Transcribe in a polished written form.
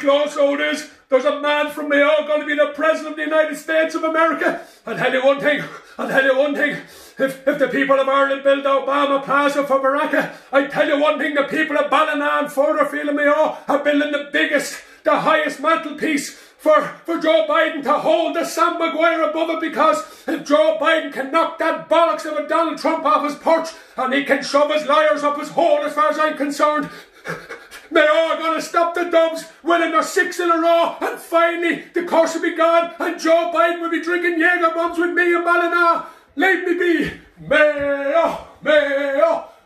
close though it is. There's a man from Mayo going to be the President of the United States of America. I'll tell you one thing. If the people of Ireland build Obama Plaza for Baraka, I tell you one thing, the people of Ballina and Furtherfield and Mayo are building the biggest, the highest mantelpiece for Joe Biden to hold the Sam Maguire above it, because if Joe Biden can knock that bollocks of a Donald Trump off his perch and he can shove his liars up his hole, as far as I'm concerned, Mayo are going to stop the Dubs winning their 6 in a row, and finally the curse will be gone and Joe Biden will be drinking Jaeger bombs with me in Ballina. Leave me be. Mayo, Mayo.